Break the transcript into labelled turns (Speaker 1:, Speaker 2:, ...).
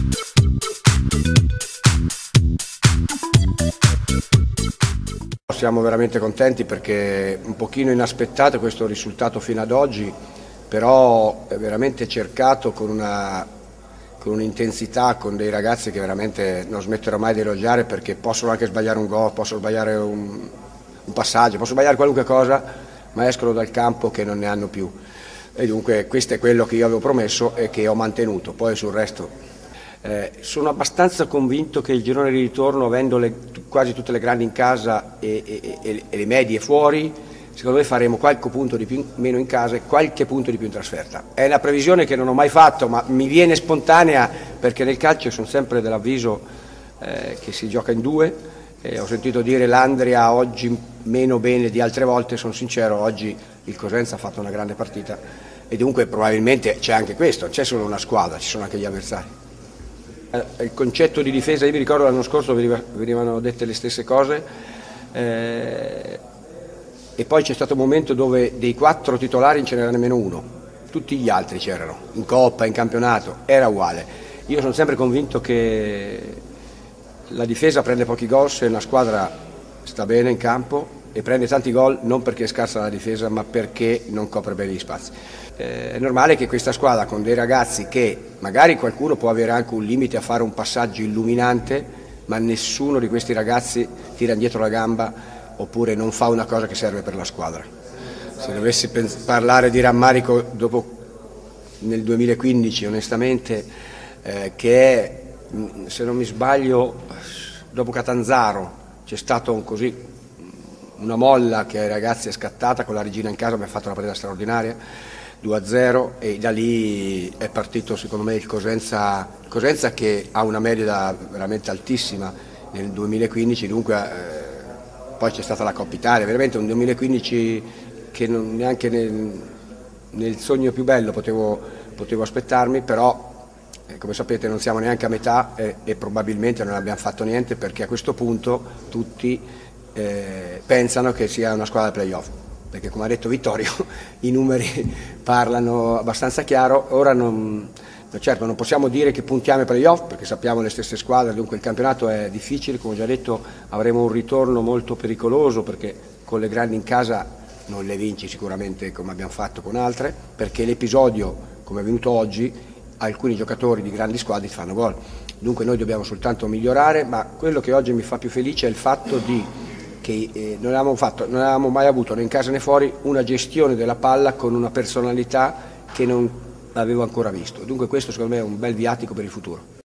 Speaker 1: Siamo veramente contenti perché un pochino inaspettato questo risultato fino ad oggi, però è veramente cercato con un'intensità, con dei ragazzi che veramente non smetterò mai di elogiare, perché possono anche sbagliare un gol, possono sbagliare un passaggio, possono sbagliare qualunque cosa, ma escono dal campo che non ne hanno più. E dunque questo è quello che io avevo promesso e che ho mantenuto. Poi sul resto sono abbastanza convinto che il girone di ritorno, avendo quasi tutte le grandi in casa e le medie fuori, secondo me faremo qualche punto di più, meno in casa e qualche punto di più in trasferta. È una previsione che non ho mai fatto, ma mi viene spontanea, perché nel calcio sono sempre dell'avviso che si gioca in due. Ho sentito dire l'Andria oggi meno bene di altre volte, sono sincero, oggi il Cosenza ha fatto una grande partita e dunque probabilmente c'è anche questo, non c'è solo una squadra, ci sono anche gli avversari. Il concetto di difesa, io mi ricordo l'anno scorso venivano dette le stesse cose, e poi c'è stato un momento dove dei 4 titolari non ce n'era nemmeno uno, tutti gli altri c'erano, in Coppa, in campionato, era uguale. Io sono sempre convinto che la difesa prende pochi gol se una squadra sta bene in campo, e prende tanti gol non perché è scarsa la difesa, ma perché non copre bene gli spazi. È normale che questa squadra, con dei ragazzi che magari qualcuno può avere anche un limite a fare un passaggio illuminante, ma nessuno di questi ragazzi tira indietro la gamba oppure non fa una cosa che serve per la squadra. Se dovessi parlare di rammarico dopo nel 2015, onestamente, che è, se non mi sbaglio, dopo Catanzaro c'è stato una molla che ai ragazzi è scattata, con la regina in casa abbiamo fatto una partita straordinaria, 2-0, e da lì è partito secondo me il Cosenza che ha una media veramente altissima nel 2015, dunque poi c'è stata la Coppa Italia, veramente un 2015 che non neanche nel sogno più bello potevo aspettarmi, però come sapete non siamo neanche a metà e probabilmente non abbiamo fatto niente, perché a questo punto tutti pensano che sia una squadra da playoff, perché come ha detto Vittorio i numeri parlano abbastanza chiaro. Ora certo non possiamo dire che puntiamo ai playoff perché sappiamo le stesse squadre, dunque il campionato è difficile, come ho già detto avremo un ritorno molto pericoloso, perché con le grandi in casa non le vinci sicuramente come abbiamo fatto con altre, perché l'episodio come è venuto oggi, alcuni giocatori di grandi squadre ti fanno gol, dunque noi dobbiamo soltanto migliorare. Ma quello che oggi mi fa più felice è il fatto che non avevamo mai avuto né in casa né fuori una gestione della palla con una personalità che non avevo ancora visto, dunque questo secondo me è un bel viatico per il futuro.